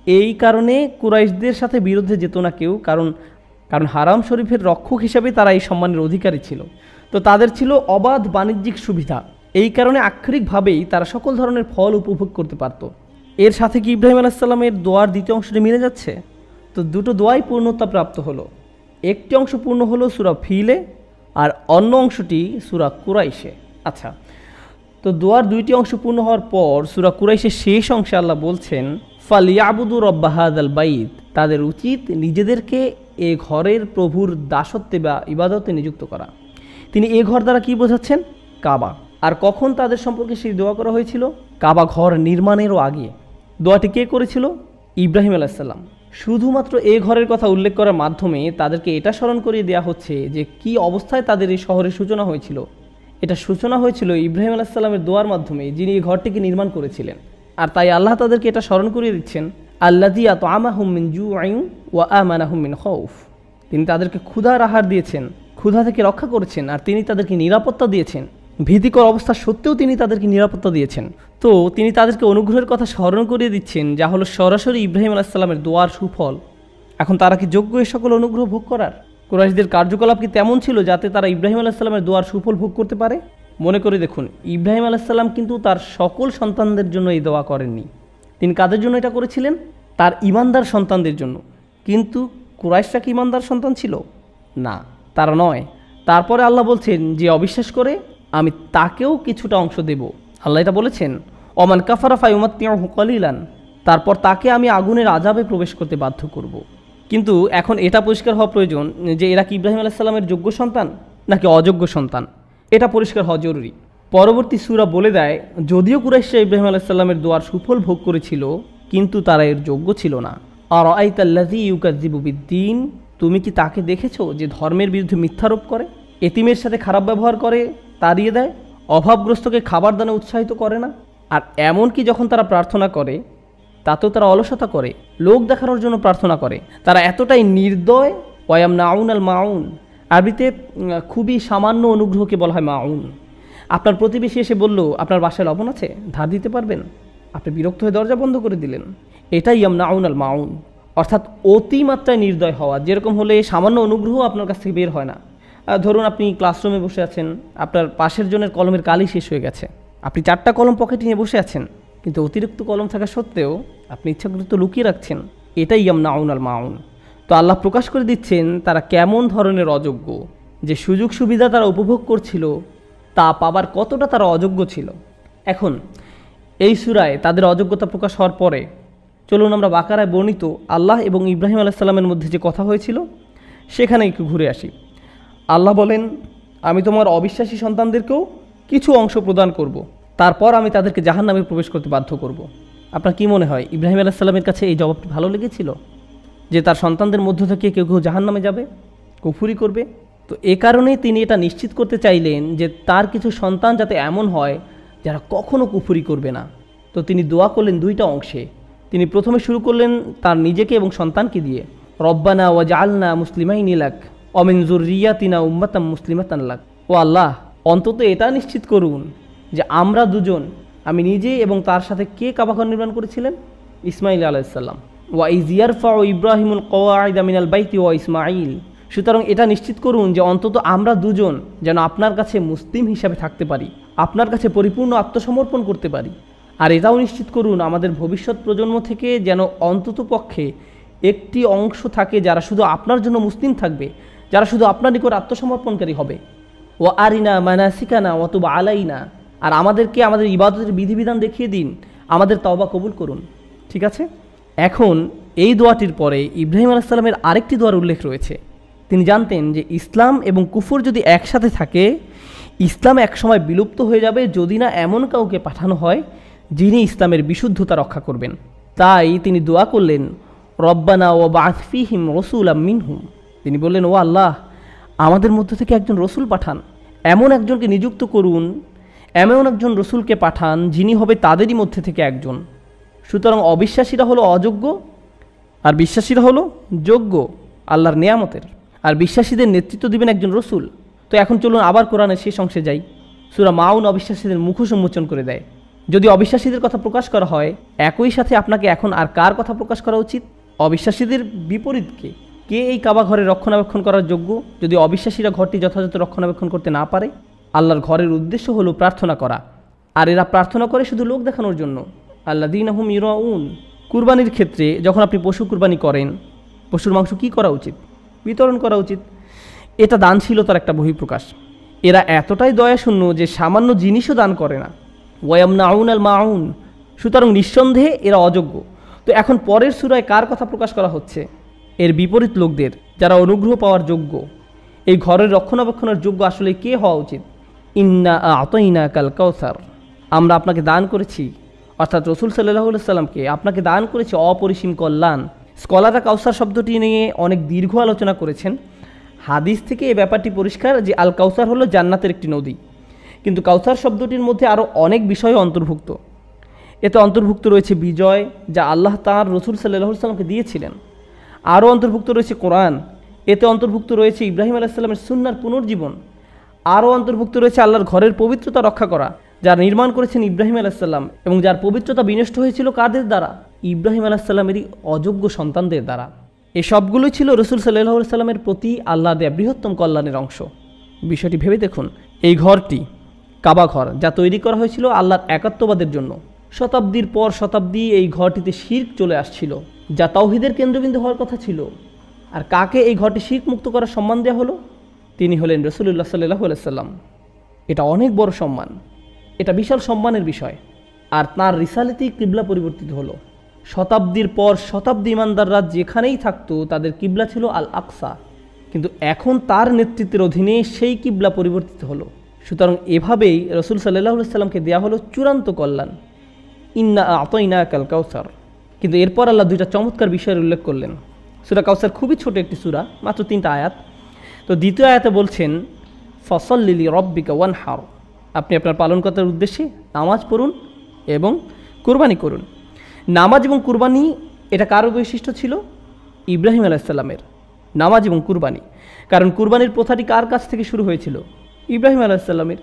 এই কারণে কুরাইশদের সাথে বিরুদ্ধে যেত না কেউ, কারণ কারণ হারাম শরীফের রক্ষক হিসাবে তারা এই সম্মানের অধিকারী ছিল। তো তাদের ছিল অবাধ বাণিজ্যিক সুবিধা, এই কারণে আক্ষরিকভাবেই তারা সকল ধরনের ফল উপভোগ করতে পারত। এর সাথে কি ইব্রাহিম আলাইহিস সালামের দোয়ার দ্বিতীয় অংশটি মিলে যাচ্ছে? তো দুটো দোয়াই পূর্ণতা প্রাপ্ত হলো। একটি অংশ পূর্ণ হলো সূরা ফিলে, আর অন্য অংশটি সূরা কুরাইশে। আচ্ছা, তো দোয়ার দুইটি অংশ পূর্ণ হওয়ার পর সূরা কুরাইশের শেষ অংশে আল্লাহ বলছেন, ফালিয়াবুদু রব্বা হাযাল বাইত, তাদের উচিত নিজেদেরকে এ ঘরের প্রভুর দাসত্বে বা ইবাদতে নিযুক্ত করা। তিনি এ ঘর দ্বারা কি বোঝাচ্ছেন? কাবা। আর কখন তাদের সম্পর্কে সেই দোয়া করা হয়েছিল? কাবা ঘর নির্মাণেরও আগে। দোয়াটি কে করেছিল? ইব্রাহিম আলাইহিস সালাম। শুধুমাত্র এ ঘরের কথা উল্লেখ করার মাধ্যমে তাদেরকে এটা স্মরণ করিয়ে দেওয়া হচ্ছে যে কি অবস্থায় তাদের এই শহরের সূচনা হয়েছিল। এটা সূচনা হয়েছিল ইব্রাহিম আলাইহিস সালামের দোয়ার মাধ্যমে, যিনি এই ঘরটিকে নির্মাণ করেছিলেন। আর তাই আল্লাহ তাদেরকে এটা স্মরণ করিয়ে দিচ্ছেন, আল্লাযী আত'আমাহুম মিন জু'ইন ওয়া আমানাহুম মিন খাউফ। তিনি তাদেরকে ক্ষুধার আহার দিয়েছেন, ক্ষুধা থেকে রক্ষা করেছেন, আর তিনি তাদেরকে নিরাপত্তা দিয়েছেন। ভীতিকর অবস্থা সত্ত্বেও তিনি তাদেরকে নিরাপত্তা দিয়েছেন। তো তিনি তাদেরকে অনুগ্রহের কথা স্মরণ করিয়ে দিচ্ছেন, যা হলো সরাসরি ইব্রাহিম আলাইহিস সালামের দোয়ার সুফল। এখন তারা কি যোগ্য এ সকল অনুগ্রহ ভোগ করার? কুরাইশদের কার্যকলাপ কি তেমন ছিল যাতে তারা ইব্রাহিম আলাইহিস সালামের দোয়ার সুফল ভোগ করতে পারে? মনে করে দেখুন, ইব্রাহিম আলাইহিস সালাম কিন্তু তার সকল সন্তানদের জন্য এই দোয়া করেননি। তিনি কাদের জন্য এটা করেছিলেন? তার ঈমানদার সন্তানদের জন্য। কিন্তু কুরাইশরা কি ঈমানদার সন্তান ছিল? না, তারা নয়। তারপরে আল্লাহ বলছেন, যে অবিশ্বাস করে আমি তাকেও কিছুটা অংশ দেব। আল্লাহ এটা বলেছেন, ওমান কাফারা ফায়ুমাত্তিউহু কলিলান, তারপর তাকে আমি আগুনের আযাবে প্রবেশ করতে বাধ্য করব। কিন্তু এখন এটা পরিষ্কার হওয়া প্রয়োজন যে এরা কি ইব্রাহিম আলাইহিস সালামের যোগ্য সন্তান নাকি অযোগ্য সন্তান, এটা পরিষ্কার হওয়া জরুরি। পরবর্তী সূরা বলে দেয়, যদিও কুরাইশরা ইব্রাহিম আলাইহিস সালামের দোয়ার সুফল ভোগ করেছিল, কিন্তু তারা এর যোগ্য ছিল না। আর আরাআইতাল্লাযী ইউকাযযিবু বিদ্দীন, তুমি কি তাকে দেখেছো যে ধর্মের বিরুদ্ধে মিথ্যারোপ করে, এতিমের সাথে খারাপ ব্যবহার করে, তাড়িয়ে দেয়, অভাবগ্রস্তকে খাবার দানে উৎসাহিত করে না? আর এমনকি যখন তারা প্রার্থনা করে তাতেও তারা অলসতা করে, লোক দেখানোর জন্য প্রার্থনা করে। তারা এতটাই নির্দয়। ওয়ায়ামনাউন আল মাউন, আরবিতে খুবই সামান্য অনুগ্রহকে বলা হয় মাউন। আপনার প্রতিবেশী এসে বলল, আপনার বাসায় লবণ আছে, ধার দিতে পারবেন? আপনি বিরক্ত হয়ে দরজা বন্ধ করে দিলেন। এটাই ইয়ামনাউন আল মাউন, অর্থাৎ অতিমাত্রায় নির্দয় হওয়া। যেরকম হলে সামান্য অনুগ্রহ আপনার কাছ থেকে বের হয় না। ধরুন আপনি ক্লাসরুমে বসে আছেন, আপনার পাশের জনের কলমের কালি শেষ হয়ে গেছে, আপনি চারটা কলম পকেটে নিয়ে বসে আছেন, কিন্তু অতিরিক্ত কলম থাকা সত্ত্বেও আপনি ইচ্ছাকৃত লুকিয়ে রাখছেন। এটাই ইয়ামনাউন আল মাউন। তো আল্লাহ প্রকাশ করে দিচ্ছেন তারা কেমন ধরনের অযোগ্য, যে সুযোগ সুবিধা তারা উপভোগ করছিল তা পাবার কতটা তারা অযোগ্য ছিল। এখন এই সূরায় তাদের অযোগ্যতা প্রকাশ হওয়ার পরে চলুন আমরা বাকারায় বর্ণিত আল্লাহ এবং ইব্রাহিম আলাইহিস সালামের মধ্যে যে কথা হয়েছিল সেখানে একটু ঘুরে আসি। আল্লাহ বলেন, আমি তোমার অবিশ্বাসী সন্তানদেরকেও কিছু অংশ প্রদান করব, তারপর আমি তাদেরকে জাহান্নামে প্রবেশ করতে বাধ্য করব। আপনার কি মনে হয় ইব্রাহিম আলাইহিস সালামের কাছে এই জবাবটি ভালো লেগেছিল যে তার সন্তানদের মধ্য থেকে কেউ কেউ জাহান্নামে যাবে, কুফরি করবে? তো এ কারণেই তিনি এটা নিশ্চিত করতে চাইলেন যে তার কিছু সন্তান যাতে এমন হয় যারা কখনো কুফরি করবে না। তো তিনি দোয়া করলেন দুইটা অংশে। তিনি প্রথমে শুরু করলেন তার নিজেকে এবং সন্তানকে দিয়ে, রব্বানা ওয়াজআলনা মুসলিমাইনি লাক ওয়া মিন যুররিয়াতিনা উম্মাতাম মুসলিমাতান লাক। ও আল্লাহ, অন্তত এটা নিশ্চিত করুন যে আমরা দুজন, আমি নিজে এবং তার সাথে কে কাবাঘর নির্মাণ করেছিলেন? ইসমাইল আলাইহিস সালাম। ওয়া ইয ইয়ারফাউ ইব্রাহিমুল কওয়াইদা মিনাল বাইতি ওয়া ইসমাঈল, সুতরাং এটা নিশ্চিত করুন যে অন্তত আমরা দুজন যেন আপনার কাছে মুসলিম হিসাবে থাকতে পারি, আপনার কাছে পরিপূর্ণ আত্মসমর্পণ করতে পারি। আর এটাও নিশ্চিত করুন আমাদের ভবিষ্যৎ প্রজন্ম থেকে যেন অন্তত পক্ষে একটি অংশ থাকে যারা শুধু আপনার জন্য মুসলিম থাকবে, যারা শুধু আপনার নিকট আত্মসমর্পণকারী হবে। ও আরিনা মানাসিকানা ওয়া তুব আলাইনা, আর আমাদেরকে আমাদের ইবাদতের বিধিবিধান দেখিয়ে দিন, আমাদের তওবা কবুল করুন। ঠিক আছে, এখন এই দোয়াটির পরে ইব্রাহিম আলাইহিস সালামের আরেকটি দোয়ার উল্লেখ রয়েছে। তিনি জানতেন যে ইসলাম এবং কুফর যদি একসাথে থাকে, ইসলাম একসময় বিলুপ্ত হয়ে যাবে যদি না এমন কাউকে পাঠানো হয় যিনি ইসলামের বিশুদ্ধতা রক্ষা করবেন। তাই তিনি দোয়া করলেন, রব্বানা ওয়া বা'আথ ফীহিম রাসূলাম মিনহুম। তিনি বললেন, ও আল্লাহ, আমাদের মধ্য থেকে একজন রসুল পাঠান, এমন একজনকে নিযুক্ত করুন, এমন একজন রসুলকে পাঠান যিনি হবে তাদেরই মধ্যে থেকে একজন। সুতরাং অবিশ্বাসীরা হলো অযোগ্য আর বিশ্বাসীরা হলো যোগ্য আল্লাহর নেয়ামতের, আর বিশ্বাসীদের নেতৃত্ব দিবেন একজন রসুল। তো এখন চলুন আবার কোরআনের শেষ অংশে যাই। সূরা মাউন অবিশ্বাসীদের মুখোশ উন্মোচন করে দেয়। যদি অবিশ্বাসীদের কথা প্রকাশ করা হয়, একই সাথে আপনাকে এখন আর কার কথা প্রকাশ করা উচিত? অবিশ্বাসীদের বিপরীতকে কে এই কাবা ঘরের রক্ষণাবেক্ষণ করার যোগ্য যদি অবিশ্বাসীরা ঘরটি যথাযথ রক্ষণাবেক্ষণ করতে না পারে? আল্লাহর ঘরের উদ্দেশ্য হলো প্রার্থনা করা, আর এরা প্রার্থনা করে শুধু লোক দেখানোর জন্য। আল্লাযীনা হুম ইউরাউন। কুরবানির ক্ষেত্রে যখন আপনি পশু কুরবানি করেন, পশুর মাংস কি করা উচিত? বিতরণ করা উচিত। এটা দানশীলতার একটা বহিঃপ্রকাশ। এরা এতটাই দয়াশূন্য যে সামান্য জিনিসও দান করে না। ওয়ায়ামনাউন আল মাউন। সুতরাং নিঃসন্দেহে এরা অযোগ্য। তো এখন পরের সূরায় কার কথা প্রকাশ করা হচ্ছে? এর বিপরীত লোকদের, যারা অনুগ্রহ পাওয়ার যোগ্য। এই ঘরের রক্ষণাবেক্ষণের যোগ্য আসলে কে হওয়া উচিত? ইন্না আ'তাইনা কাল কাউসার। আমরা আপনাকে দান করেছি, অর্থাৎ রসুল সাল্লাল্লাহু আলাইহি সাল্লামকে আপনাকে দান করেছি অপরিসীম কল্যাণ। স্কলাররা কাউসার শব্দটি নিয়ে অনেক দীর্ঘ আলোচনা করেছেন। হাদিস থেকে এই ব্যাপারটি পরিষ্কার যে আল কাউসার হলো জান্নাতের একটি নদী, কিন্তু কাউসার শব্দটির মধ্যে আরও অনেক বিষয় অন্তর্ভুক্ত। এতে অন্তর্ভুক্ত রয়েছে বিজয়, যা আল্লাহ তাঁর রসুল সাল্লাল্লাহু আলাইহি সাল্লামকে দিয়েছিলেন। আরও অন্তর্ভুক্ত রয়েছে কোরআন। এতে অন্তর্ভুক্ত রয়েছে ইব্রাহিম আলাইহিস সালামের সুন্নাহর পুনর্জীবন। আরও অন্তর্ভুক্ত রয়েছে আল্লাহর ঘরের পবিত্রতা রক্ষা করা, যার নির্মাণ করেছেন ইব্রাহিম আলাইহিস সালাম, এবং যার পবিত্রতা বিনষ্ট হয়েছিল কাদের দ্বারা? ইব্রাহিম আলাইহিস সালামেরই অযোগ্য সন্তানদের দ্বারা। এই সবগুলোই ছিল রসুল সাল্লাল্লাহু আলাইহি সাল্লামের প্রতি আল্লাহ দেয়া বৃহত্তম কল্যাণের অংশ। বিষয়টি ভেবে দেখুন, এই ঘরটি কাবা ঘর, যা তৈরি করা হয়েছিল আল্লাহর একাত্মবাদের জন্য। শতাব্দীর পর শতাব্দী এই ঘরটিতে শিরক চলে আসছিল, যা তাওহীদের কেন্দ্রবিন্দু হওয়ার কথা ছিল। আর কাকে এই ঘরটি শিরক মুক্ত করার সম্মান দেওয়া হলো? তিনি হলেন রাসূলুল্লাহ সাল্লাল্লাহু আলাইহি সাল্লাম। এটা অনেক বড় সম্মান, এটা বিশাল সম্মানের বিষয়। আর তাঁর রিসালাতেই কিবলা পরিবর্তিত হলো। শতাব্দীর পর শতাব্দী ইমানদাররা যেখানেই থাকতো তাদের কিবলা ছিল আল আকসা, কিন্তু এখন তার নেতৃত্বের অধীনে সেই কিবলা পরিবর্তিত হলো। সুতরাং এভাবেই রসুল সাল্লাল্লাহু আলাইহি সাল্লামকে দেওয়া হলো চূড়ান্ত কল্যাণ। ইন্না আ'তাইনা কাল কাউসার। কিন্তু এরপর আল্লাহ দুইটা চমৎকার বিষয়ের উল্লেখ করলেন। সূরা কাউসার খুবই ছোট একটি সূরা, মাত্র তিনটা আয়াত। তো দ্বিতীয় আয়াতে বলছেন, ফসল্লি লিরাব্বিকা ওয়ানহার। আপনি আপনার পালনকর্তার উদ্দেশ্যে নামাজ পড়ুন এবং কুরবানি করুন। নামাজ এবং কুরবানি এটা কারো বৈশিষ্ট্য ছিল? ইব্রাহিম আলাইহিস সালামের। নামাজ এবং কুরবানি, কারণ কুরবানির প্রথাটি কার কাছ থেকে শুরু হয়েছিল? ইব্রাহিম আলাইহিস সালামের।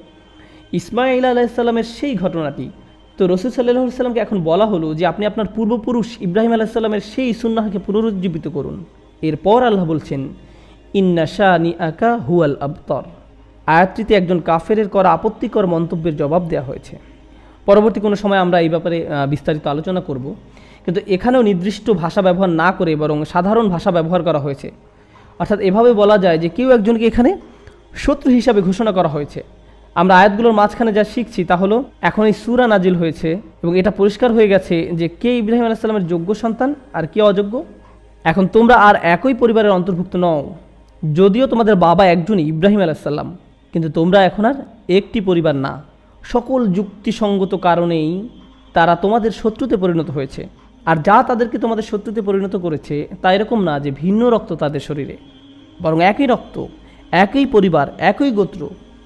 ইসমাঈল আলাইহিস সালামের সেই ঘটনাটি। তো রাসূল সাল্লাল্লাহু আলাইহি সাল্লামকে এখন বলা হলো যে আপনি আপনার পূর্বপুরুষ ইব্রাহিম আলাইহিস সালামের সেই সুন্নাহকে পুনরুজ্জীবিত করুন। এরপর আল্লাহ বলছেন, ইন্না শানিআকা হুয়াল আবতার। আয়াতটিতে একজন কাফেরের করা আপত্তিকর মন্তব্যের জবাব দেওয়া হয়েছে। পরবর্তী কোনো সময় আমরা এই ব্যাপারে বিস্তারিত আলোচনা করব, কিন্তু এখানেও নির্দিষ্ট ভাষা ব্যবহার না করে বরং সাধারণ ভাষা ব্যবহার করা হয়েছে। অর্থাৎ এভাবে বলা যায় যে কেউ একজনকে এখানে শত্রু হিসাবে ঘোষণা করা হয়েছে। আমরা আয়াতগুলোর মাঝখানে যা শিখছি তা হলো, এখন এই সূরা নাজিল হয়েছে এবং এটা পরিষ্কার হয়ে গেছে যে কে ইব্রাহিম আলাইহিস সালামের যোগ্য সন্তান আর কে অযোগ্য। এখন তোমরা আর একই পরিবারের অন্তর্ভুক্ত নও, যদিও তোমাদের বাবা একজনই ইব্রাহিম আলাইহিস সালাম, কিন্তু তোমরা এখন আর একটি পরিবার না। সকল যুক্তিসঙ্গত কারণেই তারা তোমাদের শত্রুতে পরিণত হয়েছে। আর যা তাদেরকে তোমাদের শত্রুতে পরিণত করেছে তা এরকম না যে ভিন্ন রক্ত তাদের শরীরে, বরং একই রক্ত, একই পরিবার, একই গোত্র।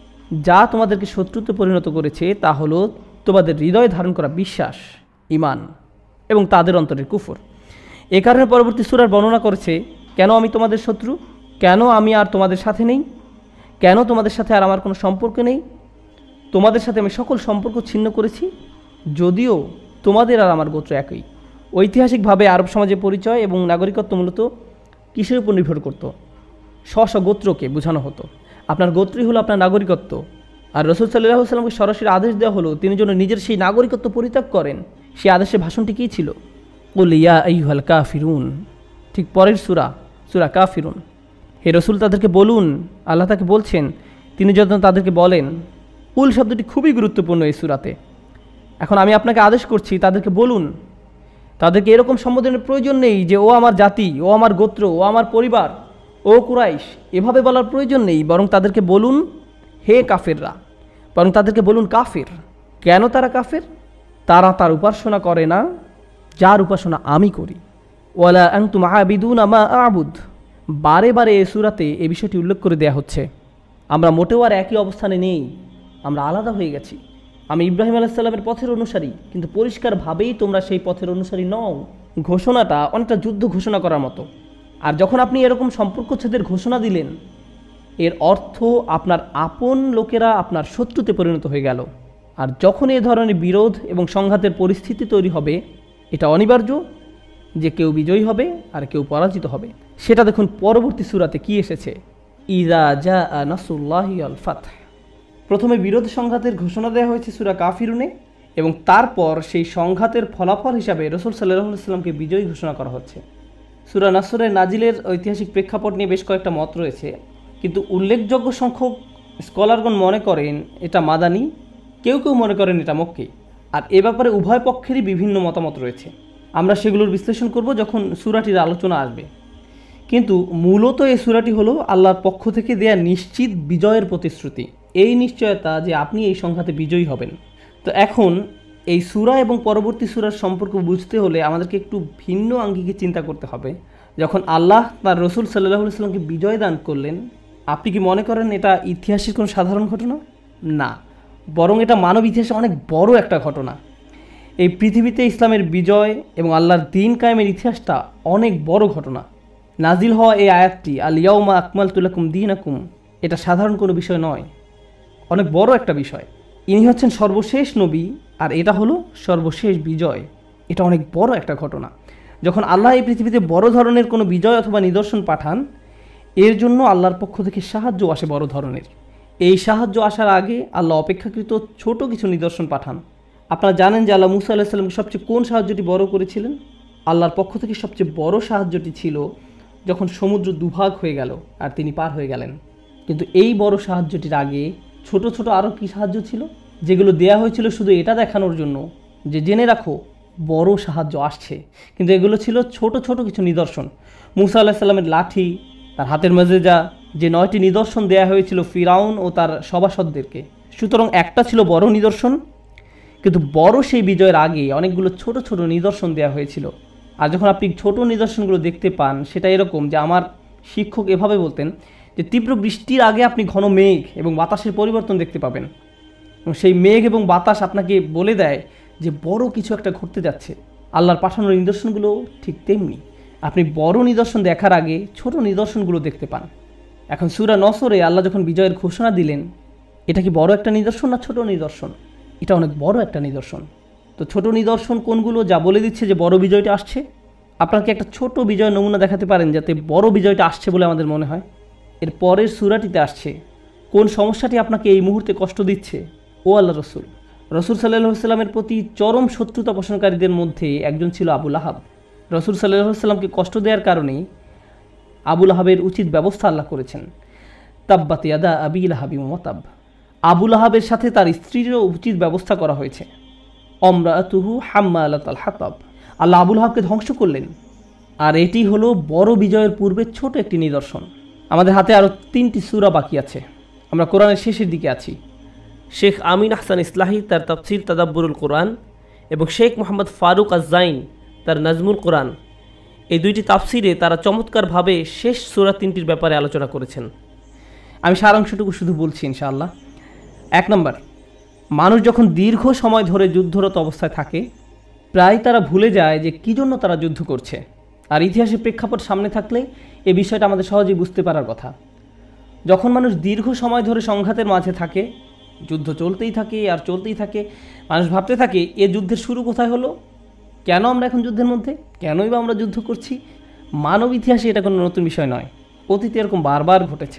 যা তোমাদেরকে শত্রুতে পরিণত করেছে তা হলো তোমাদের হৃদয়ে ধারণ করা বিশ্বাস, ঈমান এবং তাদের অন্তরের কুফর। এ কারণে পরবর্তী সূরার বর্ণনা করেছে, কেন আমি তোমাদের শত্রু, কেন আমি আর তোমাদের সাথে নেই, কেন তোমাদের সাথে আর আমার কোনো সম্পর্ক নেই। তোমাদের সাথে আমি সকল সম্পর্ক ছিন্ন করেছি, যদিও তোমাদের আর আমার গোত্র একই। ঐতিহাসিকভাবে আরব সমাজে পরিচয় এবং নাগরিকত্ব মূলত কিসের উপর নির্ভর করত? স্ব স্ব গোত্রকে বোঝানো হতো। আপনার গোত্রই হলো আপনার নাগরিকত্ব। আর রাসূল সাল্লাল্লাহু আলাইহি সাল্লামকে সরাসরি আদেশ দেওয়া হলো তিনি যেন নিজের সেই নাগরিকত্ব পরিত্যাগ করেন। সেই আদেশের ভাষণটি কী ছিল? কুল ইয়া আইয়ুহাল কাফিরুন। ঠিক পরের সূরা, সূরা কাফিরুন। হে রাসূল তাদেরকে বলুন, আল্লাহ তাকে বলছেন তিনি যখন তাদেরকে বলেন। কুল শব্দটি খুবই গুরুত্বপূর্ণ এই সূরাতে। এখন আমি আপনাকে আদেশ করছি তাদেরকে বলুন। তাদেরকে এরকম সম্বোধনের প্রয়োজন নেই যে ও আমার জাতি, ও আমার গোত্র, ও আমার পরিবার, ও কুরাইশ, এভাবে বলার প্রয়োজন নেই। বরং তাদেরকে বলুন হে কাফেররা, বরং তাদেরকে বলুন কাফের। কেন তারা কাফের? তারা তার উপাসনা করে না যার উপাসনা আমি করি। ওয়ালা আনতুম আবিদুনা মা আ'বুদ। বারে বারে এই সূরাতে এই বিষয়টি উল্লেখ করে দেয়া হচ্ছে। আমরা মোটেও আর একই অবস্থানে নেই, আমরা আলাদা হয়ে গেছি। আমি ইব্রাহিম আলাইহিস সালামের পথের অনুসারী, কিন্তু পরিষ্কারভাবেই তোমরা সেই পথের অনুসারী নও। ঘোষণাটা অনেকটা যুদ্ধ ঘোষণা করার মতো। আর যখন আপনি এরকম সম্পর্কচ্ছেদের ঘোষণা দিলেন, এর অর্থ আপনার আপন লোকেরা আপনার শত্রুতে পরিণত হয়ে গেল। আর যখন এই ধরনের বিরোধ এবং সংঘাতের পরিস্থিতি তৈরি হবে, এটা অনিবার্য যে কেউ বিজয়ী হবে আর কেউ পরাজিত হবে। সেটা দেখুন পরবর্তী সূরাতে কি এসেছে, ইযা জাআ নাসরুল্লাহি ওয়াল ফাতহ। প্রথমে বিরোধ সংঘাতের ঘোষণা দেওয়া হয়েছে সূরা কাফিরুনে, এবং তারপর সেই সংঘাতের ফলাফল হিসাবে রাসূল সাল্লাল্লাহু আলাইহি ওয়াসাল্লামকে বিজয়ী ঘোষণা করা হচ্ছে। সূরা নাসরের নাজিলের ঐতিহাসিক প্রেক্ষাপট নিয়ে বেশ কয়েকটা মত রয়েছে, কিন্তু উল্লেখযোগ্য সংখ্যক স্কলারগণ মনে করেন এটা মাদানী, কেউ কেউ মনে করেন এটা মক্কি। আর এ ব্যাপারে উভয় পক্ষেরই বিভিন্ন মতামত রয়েছে। আমরা সেগুলোর বিশ্লেষণ করব যখন সূরাটির আলোচনা আসবে। কিন্তু মূলত এই সূরাটি হলো আল্লাহর পক্ষ থেকে দেয়া নিশ্চিত বিজয়ের প্রতিশ্রুতি, এই নিশ্চয়তা যে আপনি এই সংঘাতে বিজয়ী হবেন। তো এখন এই সূরা এবং পরবর্তী সূরার সম্পর্ক বুঝতে হলে আমাদেরকে একটু ভিন্ন আঙ্গিকে চিন্তা করতে হবে। যখন আল্লাহ তার রাসূল সাল্লাল্লাহু আলাইহি ওয়াসাল্লামকে বিজয় দান করলেন, আপনি কি মনে করেন এটা ইতিহাসের কোনো সাধারণ ঘটনা? না, বরং এটা মানব ইতিহাসে অনেক বড় একটা ঘটনা। এই পৃথিবীতে ইসলামের বিজয় এবং আল্লাহর দ্বীন কায়েমের ইতিহাসটা অনেক বড় ঘটনা। নাজিল হওয়া এই আয়াতটি আল ইয়াউমা আকমালতু লাকুম দীনাকুম, এটা সাধারণ কোনো বিষয় নয়, অনেক বড় একটা বিষয়। ইনি হচ্ছেন সর্বশেষ নবী, আর এটা হলো সর্বশেষ বিজয়। এটা অনেক বড় একটা ঘটনা। যখন আল্লাহ এই পৃথিবীতে বড় ধরনের কোনো বিজয় অথবা নিদর্শন পাঠান, এর জন্য আল্লাহর পক্ষ থেকে সাহায্য আসে বড় ধরনের। এই সাহায্য আসার আগে আল্লাহ অপেক্ষাকৃত ছোট কিছু নিদর্শন পাঠান। আপনারা জানেন যে আল্লাহ মুসা আলাইহিস সালামকে সবচেয়ে কোন সাহায্যটি বড় করেছিলেন? আল্লাহর পক্ষ থেকে সবচেয়ে বড় সাহায্যটি ছিল যখন সমুদ্র দুভাগ হয়ে গেল আর তিনি পার হয়ে গেলেন। কিন্তু এই বড় সাহায্যটির আগে ছোট ছোট আরও কী সাহায্য ছিল, যেগুলো দেয়া হয়েছিল শুধু এটা দেখানোর জন্য যে জেনে রাখো বড় সাহায্য আসছে। কিন্তু এগুলো ছিল ছোট ছোট কিছু নিদর্শন। মুসা আলাইহিস সালামের লাঠি, তার হাতের মেজেজা, যে নয়টি নিদর্শন দেয়া হয়েছিল ফিরাউন ও তার সভাসদদেরকে। সুতরাং একটা ছিল বড় নিদর্শন, কিন্তু বড় সেই বিজয়ের আগে অনেকগুলো ছোট ছোট নিদর্শন দেয়া হয়েছিল। আর যখন আপনি ছোট নিদর্শনগুলো দেখতে পান, সেটা এরকম যে আমার শিক্ষক এভাবে বলতেন যে তীব্র বৃষ্টির আগে আপনি ঘন মেঘ এবং বাতাসের পরিবর্তন দেখতে পাবেন, এবং সেই মেঘ এবং বাতাস আপনাকে বলে দেয় যে বড় কিছু একটা ঘটতে যাচ্ছে। আল্লাহর পাঠানোর নিদর্শনগুলো ঠিক তেমনি, আপনি বড় নিদর্শন দেখার আগে ছোট নিদর্শনগুলো দেখতে পান। এখন সূরা নসরে আল্লাহ যখন বিজয়ের ঘোষণা দিলেন, এটা কি বড় একটা নিদর্শন না ছোট নিদর্শন? এটা অনেক বড় একটা নিদর্শন। তো ছোট নিদর্শন কোনগুলো যা বলে দিচ্ছে যে বড় বিজয়টা আসছে? আপনাকে একটা ছোট বিজয় নমুনা দেখাতে পারেন যাতে বড় বিজয়টা আসছে বলে আমাদের মনে হয়? এর পরের সূরাটিতে আসছে কোন সমস্যাটি আপনাকে এই মুহূর্তে কষ্ট দিচ্ছে। ও আল্লাহ রসুল, রসুল সাল্লাল্লাহু আলাইহি ওয়াসাল্লামের প্রতি চরম শত্রুতা পোষণকারীদের মধ্যে একজন ছিল আবু লাহাব। রসুল সাল্লাল্লাহু আলাইহি ওয়াসাল্লামকে কষ্ট দেওয়ার কারণেই আবু লাহাবের উচিত ব্যবস্থা আল্লাহ করেছেন। তাব্বাত ইয়াদা আবি লাহাবি ওয়া তাব, আবু লাহাবের সাথে তার স্ত্রীরও উচিত ব্যবস্থা করা হয়েছে। অমরাতুহু হাম্মালাতাল হাতাব, আল্লাহ আবু লাহাবকে ধ্বংস করলেন। আর এটি হলো বড় বিজয়ের পূর্বে ছোট একটি নিদর্শন। আমাদের হাতে আরও তিনটি সূরা বাকি আছে, আমরা কোরআনের শেষের দিকে আছি। শেখ আমিন আহসান ইসলাহি তার তাফসির তাদাব্বুরুল কোরআন এবং শেখ মোহাম্মদ ফারুক আজ-জাইন তার নাজমুল কোরআন, এই দুইটি তাফসিরে তারা চমৎকারভাবে শেষ সূরা তিনটির ব্যাপারে আলোচনা করেছেন। আমি সারাংশটুকু শুধু বলছি ইনশাআল্লাহ। এক নম্বর, মানুষ যখন দীর্ঘ সময় ধরে যুদ্ধরত অবস্থায় থাকে, প্রায় তারা ভুলে যায় যে কী জন্য তারা যুদ্ধ করছে। আর ইতিহাসের প্রেক্ষাপট সামনে থাকলে এই বিষয়টা আমাদের সহজেই বুঝতে পারার কথা। যখন মানুষ দীর্ঘ সময় ধরে সংঘাতের মাঝে থাকে, যুদ্ধ চলতেই থাকে আর চলতেই থাকে, মানুষ ভাবতে থাকে এ যুদ্ধের শুরু কোথায় হলো, কেন আমরা এখন যুদ্ধের মধ্যে, কেনই বা আমরা যুদ্ধ করছি। মানব ইতিহাসে এটা কোনো নতুন বিষয় নয়, অতীতে এরকম বারবার ঘটেছে।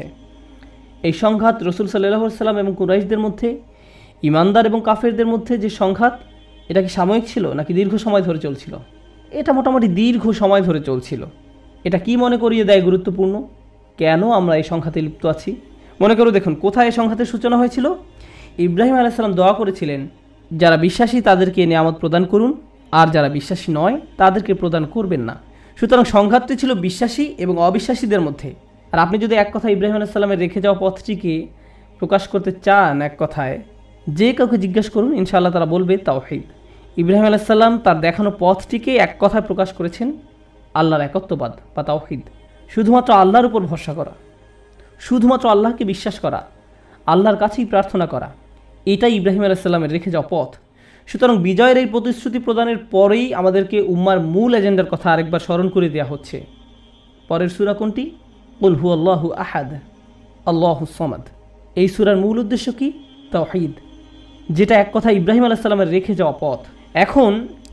এই সংঘাত রসুল সাল্লাল্লাহু আলাইহি ওয়াসাল্লাম এবং কুরাইশদের মধ্যে, ইমানদার এবং কাফেরদের মধ্যে যে সংঘাত, এটা কি সাময়িক ছিল নাকি দীর্ঘ সময় ধরে চলছিল? এটা মোটামুটি দীর্ঘ সময় ধরে চলছিল। এটা কি মনে করিয়ে দেয় গুরুত্বপূর্ণ, কেন আমরা এই সংঘাতে লিপ্ত আছি? মনে করো, দেখুন কোথায় এই সংঘাতের সূচনা হয়েছিল। ইব্রাহিম আলাইহিস সালাম দোয়া করেছিলেন, যারা বিশ্বাসী তাদেরকে নিয়ামত প্রদান করুন, আর যারা বিশ্বাসী নয় তাদেরকে প্রদান করবেন না। সুতরাং সংঘাতটি ছিল বিশ্বাসী এবং অবিশ্বাসীদের মধ্যে। আর আপনি যদি এক কথা ইব্রাহিম আলাইহিস সালামের রেখে যাওয়া পথটিকে প্রকাশ করতে চান এক কথায়, যে কাউকে জিজ্ঞাসা করুন, ইনশাআল্লাহ তারা বলবে তাওহীদ। ইব্রাহিম আলাইহিস সালাম তার দেখানো পথটিকে এক কথায় প্রকাশ করেছেন, আল্লাহর একত্ববাদ বা তাওহীদ। শুধুমাত্র আল্লাহর উপর ভরসা করা, শুধুমাত্র আল্লাহকে বিশ্বাস করা, আল্লাহর কাছেই প্রার্থনা করা, এটাই ইব্রাহিম আলাইহিস সালামের রেখে যাওয়া পথ। সুতরাং বিজয়ের এই প্রতিশ্রুতি প্রদানের পরেই আমাদেরকে উম্মার মূল এজেন্ডার কথা আরেকবার স্মরণ করে দেওয়া হচ্ছে। পরের সূরা কোনটি? কুল হুয়াল্লাহু আহাদ আল্লাহুস সামাদ। এই সূরার মূল উদ্দেশ্য কি? তাওহীদ। যেটা এক কথা ইব্রাহিম আলাইহিস সালামের রেখে যাওয়া পথ। এখন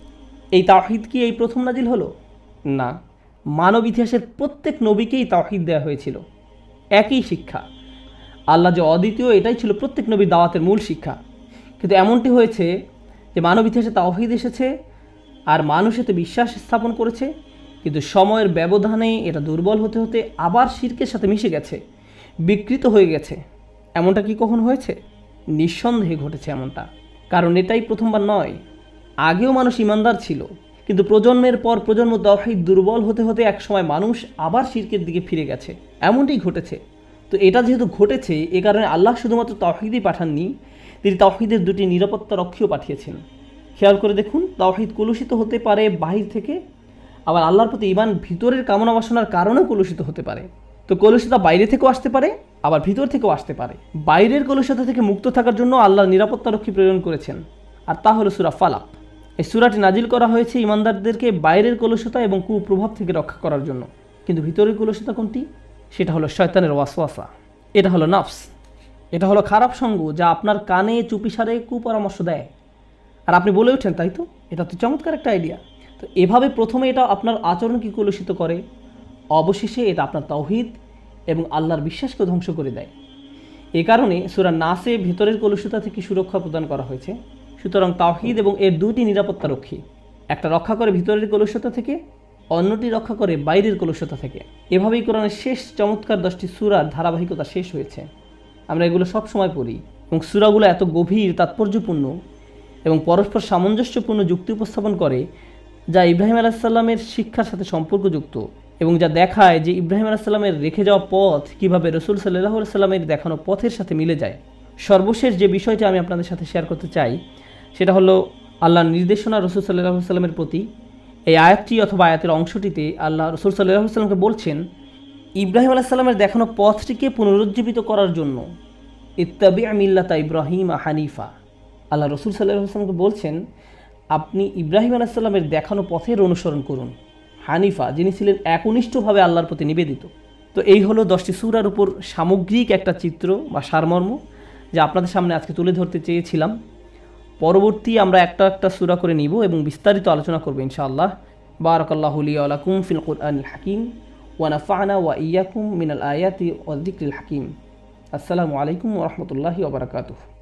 এই তাওহীদ কি এই প্রথম নাজিল হলো? না, মানব ইতিহাসের প্রত্যেক নবীকেই তাওহীদ দেওয়া হয়েছিল, একই শিক্ষা। আল্লাহ যে অদ্বিতীয় এটাই ছিল প্রত্যেক নবীর দাওয়াতের মূল শিক্ষা। কিন্তু এমনটি হয়েছে যে মানব ইতিহাসে তাওহীদ এসেছে আর মানুষ এতে বিশ্বাস স্থাপন করেছে, কিন্তু সময়ের ব্যবধানে এটা দুর্বল হতে হতে আবার শিরকের সাথে মিশে গেছে, বিকৃত হয়ে গেছে। এমনটা কি কখন হয়েছে? নিঃসন্দেহে ঘটেছে এমনটা, কারণ এটাই প্রথমবার নয়। আগেও মানুষ ইমানদার ছিল, কিন্তু প্রজন্মের পর প্রজন্ম তাওহীদ দুর্বল হতে হতে একসময় মানুষ আবার শিরকের দিকে ফিরে গেছে, এমনটাই ঘটেছে। তো এটা যেহেতু ঘটেছে, এ কারণে আল্লাহ শুধুমাত্র তাওহীদই পাঠাননি, তিনি তাওহীদের দুটি নিরাপত্তা রক্ষীও পাঠিয়েছেন। খেয়াল করে দেখুন, তাওহীদ কলুষিত হতে পারে বাহির থেকে, আবার আল্লাহর প্রতি ঈমান ভিতরের কামনা বাসনার কারণেও কলুষিত হতে পারে। তো কলুষিতা বাইরে থেকেও আসতে পারে, আবার ভিতর থেকেও আসতে পারে। বাইরের কলুষিতা থেকে মুক্ত থাকার জন্য আল্লাহ নিরাপত্তা রক্ষী প্রেরণ করেছেন, আর তা হলো সূরা ফালাক। এই সূরাটি নাজিল করা হয়েছে ইমানদারদেরকে বাইরের কলুষতা এবং কুপ্রভাব থেকে রক্ষা করার জন্য। কিন্তু ভিতরের কলুষতা কোনটি? সেটা হলো শয়তানের ওয়াসওয়াসা, এটা হলো নফস, এটা হলো খারাপ সঙ্গ যা আপনার কানে চুপিসারে কুপরামর্শ দেয়, আর আপনি বলে ওঠেন তাই তো, এটা তো চমৎকার একটা আইডিয়া। তো এভাবে প্রথমে এটা আপনার আচরণকে কলুষিত করে, অবশেষে এটা আপনার তাওহীদ এবং আল্লাহর বিশ্বাসকে ধ্বংস করে দেয়। এ কারণে সূরা নাসে ভেতরের কলুষতা থেকে সুরক্ষা প্রদান করা হয়েছে। সুতরাং তাওহীদ এবং এর দুটি নিরাপত্তা রক্ষী, একটা রক্ষা করে ভিতরের কলুষতা থেকে, অন্যটি রক্ষা করে বাইরের কলুষতা থেকে। এভাবেই কোরআনের শেষ চমৎকার দশটি সূরার ধারাবাহিকতা শেষ হয়েছে। আমরা এগুলো সব সময় পড়ি এবং সূরাগুলো এত গভীর, তাৎপর্যপূর্ণ এবং পরস্পর সামঞ্জস্যপূর্ণ যুক্তি উপস্থাপন করে, যা ইব্রাহিম আলাইহিস সালামের শিক্ষার সাথে সম্পর্কযুক্ত এবং যা দেখায় যে ইব্রাহিম আলাইহিস সালামের রেখে যাওয়া পথ কীভাবে রাসূল সাল্লাল্লাহু আলাইহি সাল্লামের দেখানো পথের সাথে মিলে যায়। সর্বশেষ যে বিষয়টি আমি আপনাদের সাথে শেয়ার করতে চাই সেটা হলো আল্লাহর নির্দেশনা রাসূল সাল্লাল্লাহু আলাইহি সাল্লামের প্রতি। এই আয়াতটি অথবা আয়াতের অংশটিতে আল্লাহ রাসূল সাল্লাল্লাহু আলাইহি সাল্লামকে বলছেন, ইব্রাহিম আলাইহিস সালামের দেখানো পথটিকে পুনরুজ্জীবিত করার জন্য ইত্তাবি' মিল্লাতা ইব্রাহিম হানিফা। আল্লাহ রাসূল সাল্লাল্লাহু আলাইহি সাল্লামকে বলছেন, আপনি ইব্রাহিম আলাইহিস সালামের দেখানো পথের অনুসরণ করুন, হানিফা, যিনি ছিলেন একনিষ্ঠভাবে আল্লাহর প্রতি নিবেদিত। তো এই হলো দশটি সূরার উপর সামগ্রিক একটা চিত্র বা সারমর্ম যা আপনাদের সামনে আজকে তুলে ধরতে চেয়েছিলাম। পরবর্তী আমরা একটা একটা সূরা করে নিব এবং বিস্তারিত আলোচনা করব ইনশাআল্লাহ। বারাকাল্লাহু লি ওয়া লাকুম ফিল কুরআনিল হাকিম ওয়া নাফা'না ওয়া ইয়্যাকুম মিনাল আয়াতি ওয়ায যিকরিল হাকিম। আসসালামু আলাইকুম ওয়া রাহমাতুল্লাহি ওয়া বারাকাতুহু।